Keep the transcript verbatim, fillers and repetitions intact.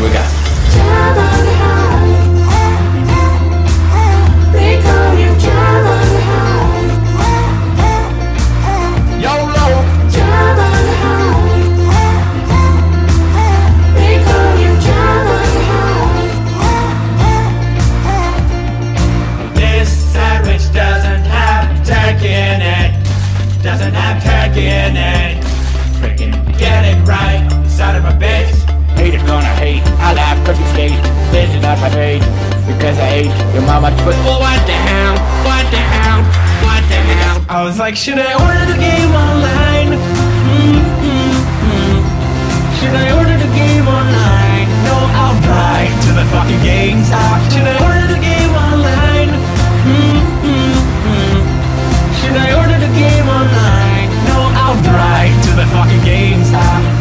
we go. JABBA the HUT. They call you JABBA the HUT. YOLO! JABBA the HUT. They call you JABBA the HUT. This sandwich doesn't have turkey in it. Doesn't have turkey in it. Freaking get it right, you son of a bitch. Haters gonna hate, I laugh cause you skate. This is not my fate, because I ate your mama's foot. Well, what the hell, what the hell, what the hell? I was like, should I order the game online? Mm-hmm-hmm. Should I order the game online? No, I'll drive to the fucking GameStop. Should I order the game online? Mm-hmm-hmm. Should I order the game online? No, I'll drive to the fucking GameStop.